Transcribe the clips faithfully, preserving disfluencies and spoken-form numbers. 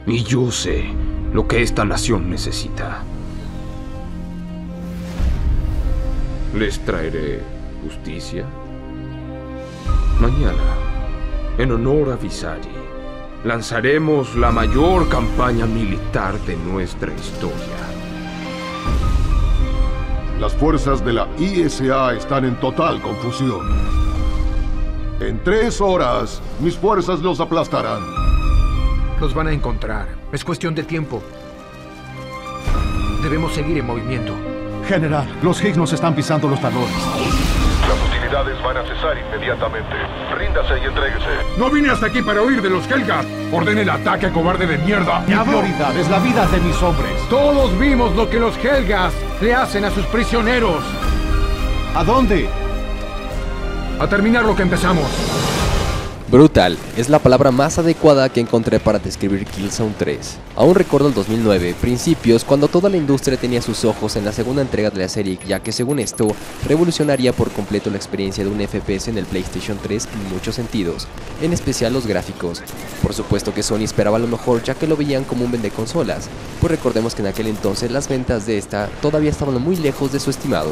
Y yo sé lo que esta nación necesita. Les traeré justicia. Mañana, en honor a Visari, lanzaremos la mayor campaña militar de nuestra historia. Las fuerzas de la I S A están en total confusión. En tres horas, mis fuerzas los aplastarán. Los van a encontrar. Es cuestión de tiempo. Debemos seguir en movimiento. General, los Higgs nos están pisando los talones. Las hostilidades van a cesar inmediatamente. Ríndase y entréguese. No vine hasta aquí para huir de los Helghast. Ordene el ataque, cobarde de mierda. Mi prioridad es la vida de mis hombres. Todos vimos lo que los Helghast le hacen a sus prisioneros. ¿A dónde? A terminar lo que empezamos. Brutal es la palabra más adecuada que encontré para describir Killzone tres. Aún recuerdo el dos mil nueve, principios, cuando toda la industria tenía sus ojos en la segunda entrega de la serie, ya que según esto, revolucionaría por completo la experiencia de un F P S en el PlayStation tres en muchos sentidos, en especial los gráficos. Por supuesto que Sony esperaba lo mejor, ya que lo veían como un vendeconsolas, pues recordemos que en aquel entonces las ventas de esta todavía estaban muy lejos de su estimado.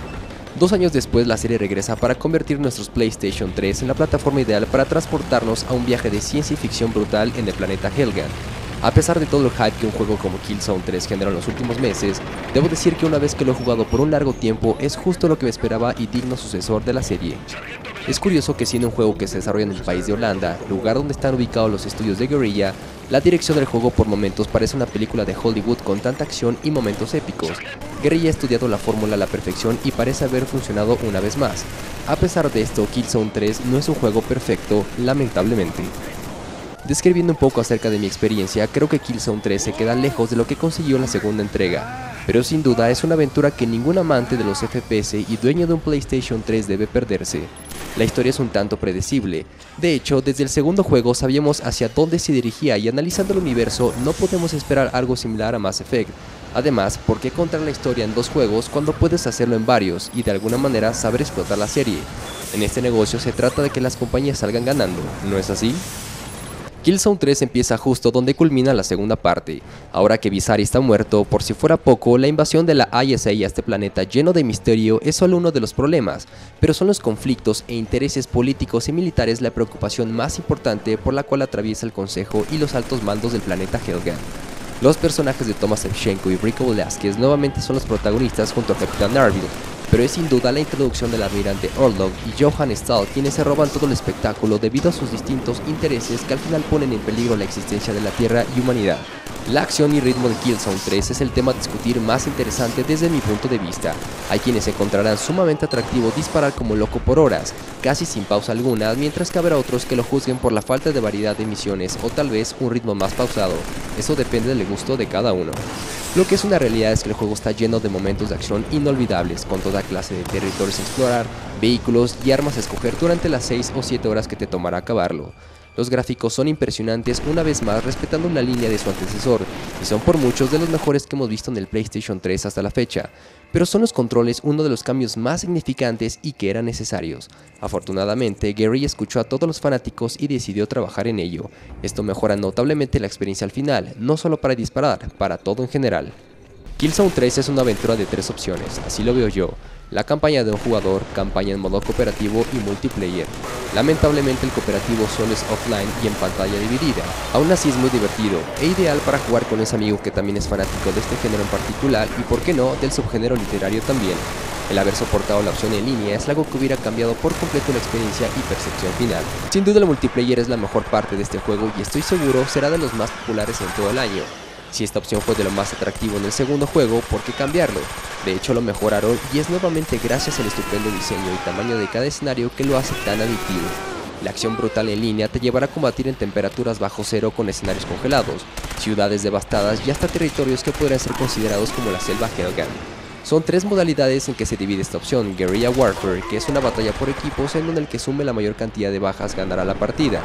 Dos años después, la serie regresa para convertir nuestros PlayStation tres en la plataforma ideal para transportarnos a un viaje de ciencia ficción brutal en el planeta Helghan. A pesar de todo el hype que un juego como Killzone tres generó en los últimos meses, debo decir que una vez que lo he jugado por un largo tiempo, es justo lo que me esperaba y digno sucesor de la serie. Es curioso que siendo un juego que se desarrolla en el país de Holanda, lugar donde están ubicados los estudios de Guerrilla, la dirección del juego por momentos parece una película de Hollywood con tanta acción y momentos épicos. Guerrilla ha estudiado la fórmula a la perfección y parece haber funcionado una vez más. A pesar de esto, Killzone tres no es un juego perfecto, lamentablemente. Describiendo un poco acerca de mi experiencia, creo que Killzone tres se queda lejos de lo que consiguió en la segunda entrega, pero sin duda es una aventura que ningún amante de los F P S y dueño de un PlayStation tres debe perderse. La historia es un tanto predecible, de hecho desde el segundo juego sabíamos hacia dónde se dirigía y analizando el universo no podemos esperar algo similar a Mass Effect. Además, ¿por qué contar la historia en dos juegos cuando puedes hacerlo en varios y de alguna manera saber explotar la serie? En este negocio se trata de que las compañías salgan ganando, ¿no es así? Killzone tres empieza justo donde culmina la segunda parte. Ahora que Visari está muerto, por si fuera poco, la invasión de la I S A a este planeta lleno de misterio es solo uno de los problemas, pero son los conflictos e intereses políticos y militares la preocupación más importante por la cual atraviesa el Consejo y los altos mandos del planeta Helghan. Los personajes de Thomas Shevchenko y Rico Velasquez nuevamente son los protagonistas junto a Capitán Narville, pero es sin duda la introducción del almirante Orlog y Johann Stahl quienes se roban todo el espectáculo debido a sus distintos intereses que al final ponen en peligro la existencia de la Tierra y humanidad. La acción y ritmo de Killzone tres es el tema a discutir más interesante desde mi punto de vista. Hay quienes encontrarán sumamente atractivo disparar como loco por horas, casi sin pausa alguna, mientras que habrá otros que lo juzguen por la falta de variedad de misiones o tal vez un ritmo más pausado. Eso depende del gusto de cada uno. Lo que es una realidad es que el juego está lleno de momentos de acción inolvidables, con toda clase de territorios a explorar, vehículos y armas a escoger durante las seis o siete horas que te tomará acabarlo. Los gráficos son impresionantes, una vez más respetando la línea de su antecesor, y son por muchos de los mejores que hemos visto en el PlayStation tres hasta la fecha, pero son los controles uno de los cambios más significantes y que eran necesarios. Afortunadamente, Guerrilla escuchó a todos los fanáticos y decidió trabajar en ello. Esto mejora notablemente la experiencia al final, no solo para disparar, para todo en general. Killzone tres es una aventura de tres opciones, así lo veo yo. La campaña de un jugador, campaña en modo cooperativo y multiplayer. Lamentablemente el cooperativo solo es offline y en pantalla dividida. Aún así es muy divertido e ideal para jugar con ese amigo que también es fanático de este género en particular y por qué no del subgénero literario también. El haber soportado la opción en línea es algo que hubiera cambiado por completo la experiencia y percepción final. Sin duda el multiplayer es la mejor parte de este juego y estoy seguro será de los más populares en todo el año. Si esta opción fue de lo más atractivo en el segundo juego, ¿por qué cambiarlo? De hecho lo mejoraron y es nuevamente gracias al estupendo diseño y tamaño de cada escenario que lo hace tan adictivo. La acción brutal en línea te llevará a combatir en temperaturas bajo cero con escenarios congelados, ciudades devastadas y hasta territorios que podrían ser considerados como la selva Helghan. Son tres modalidades en que se divide esta opción: Guerrilla Warfare, que es una batalla por equipos en donde el que sume la mayor cantidad de bajas ganará la partida;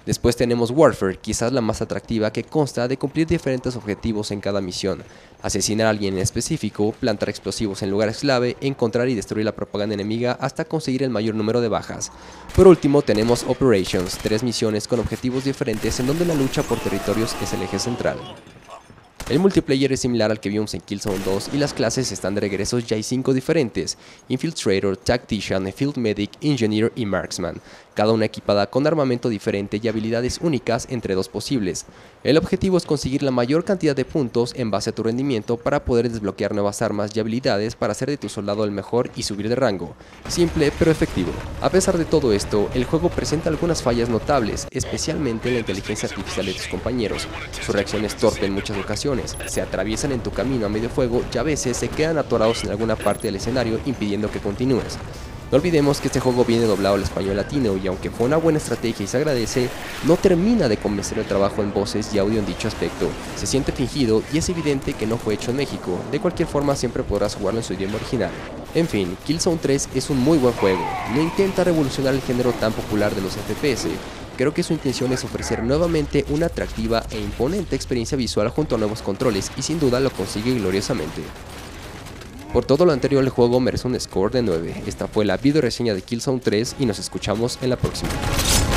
Después tenemos Warfare, quizás la más atractiva, que consta de cumplir diferentes objetivos en cada misión: asesinar a alguien en específico, plantar explosivos en lugares clave, encontrar y destruir la propaganda enemiga hasta conseguir el mayor número de bajas. Por último tenemos Operations, tres misiones con objetivos diferentes en donde la lucha por territorios es el eje central. El multiplayer es similar al que vimos en Killzone dos y las clases están de regreso. Ya hay cinco diferentes: Infiltrator, Tactician, Field Medic, Engineer y Marksman, cada una equipada con armamento diferente y habilidades únicas entre dos posibles. El objetivo es conseguir la mayor cantidad de puntos en base a tu rendimiento para poder desbloquear nuevas armas y habilidades para hacer de tu soldado el mejor y subir de rango. Simple pero efectivo. A pesar de todo esto, el juego presenta algunas fallas notables, especialmente en la inteligencia artificial de tus compañeros. Su reacción es torpe en muchas ocasiones, se atraviesan en tu camino a medio fuego y a veces se quedan atorados en alguna parte del escenario impidiendo que continúes. No olvidemos que este juego viene doblado al español latino y aunque fue una buena estrategia y se agradece, no termina de convencer el trabajo en voces y audio en dicho aspecto. Se siente fingido y es evidente que no fue hecho en México. De cualquier forma siempre podrás jugarlo en su idioma original. En fin, Killzone tres es un muy buen juego. No intenta revolucionar el género tan popular de los F P S. Creo que su intención es ofrecer nuevamente una atractiva e imponente experiencia visual junto a nuevos controles y sin duda lo consigue gloriosamente. Por todo lo anterior, el juego merece un score de nueve. Esta fue la video reseña de Killzone tres y nos escuchamos en la próxima.